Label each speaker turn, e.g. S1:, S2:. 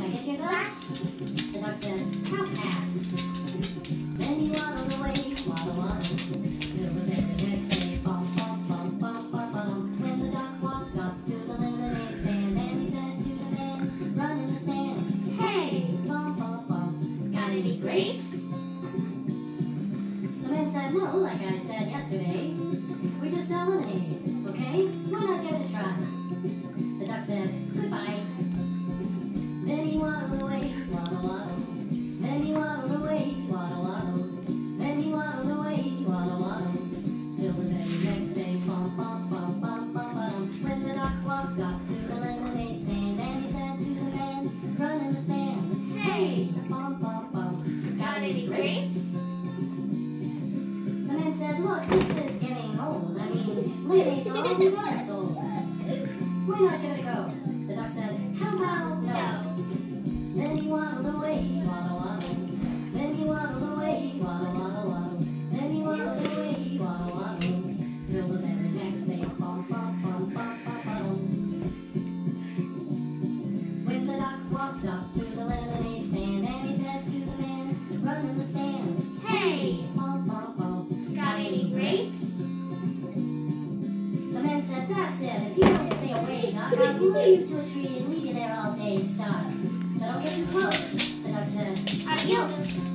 S1: I get your glass? The duck said, I'll pass. Then he waddled away, waddle, waddle, till the very next day, bum, bum, bum, bum, bum, bum. When the duck walked up to the lemonade stand, and he said to the man, run in the sand, hey, bum, bum, bum, got any grapes? The man said, no, like I said yesterday, we just sell lemonade, okay? Why not give it a try? The duck said, goodbye. Then he waddled away, waddle, waddle. Then he waddled away, waddle, waddle. Then he waddled away, waddle, waddle. Till the very next day, bum, bum, bum, bum, bum, bum. When the duck walked up to the lemonade stand, and he said to the man, run in the stand, hey, bum, bum, bum, got any grapes? The man said, look, this is getting old. I mean, lemonade's all the water sold. Why not give it a go? The duck said, how about no? Then he waddled away, waddle, waddle. Then he waddled away, waddle, waddle, waddle. Then he waddled away, waddle, waddle. Till the very next day, bum, bum, bum, bum, bum, bum. When the duck walked up to the lemonade stand, and he said to the man, run in the stand, hey, bum, bum, bum, got any grapes? The man said, that's it. If you don't stay away, Duck, I'll glue you to a tree and leave you there all day stuck. Said, don't get too close. The duck said, adios.